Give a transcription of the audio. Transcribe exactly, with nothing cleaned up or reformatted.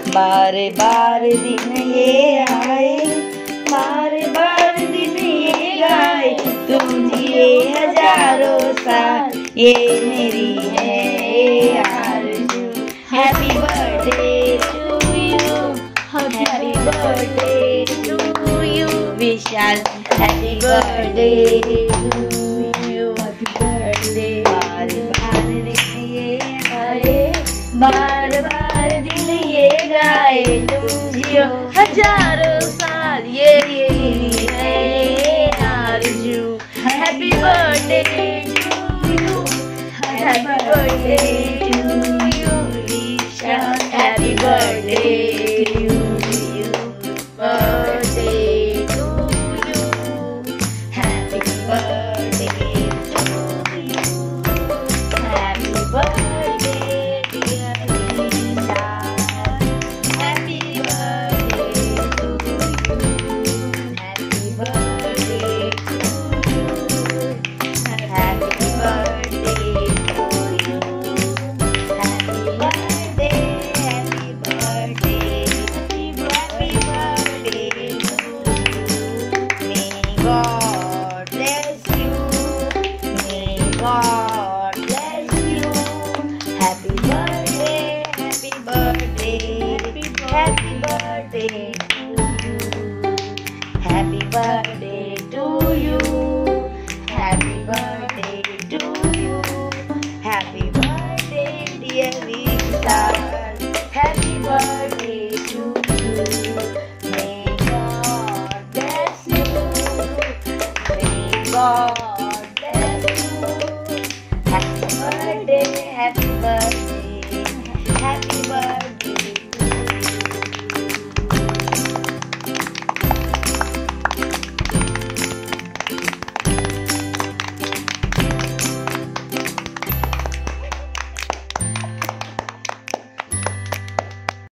बार बार दिन ये आए, बार बार दिन ये गाए, तुम जिए हजारों साल, ये मेरी है आरज़ू। Happy birthday to you, happy birthday to you Vishal, happy birthday to you, happy birthday. बार बार दिन ये आए, बार बार दिन ये गाए, तुम जियो हजारों साल, ये ये है आरज़ू। Happy birthday to you, happy birthday to you Vishal, happy birthday to you, birthday to you, happy birthday to you, happy birthday dear Vishal, happy birthday to you, happy birthday to you, happy birthday to you, happy birthday, happy birthday, happy birthday to you. May God bless you, may God bless you. Happy birthday, happy birthday, happy birthday to you, happy birthday to you, happy birthday.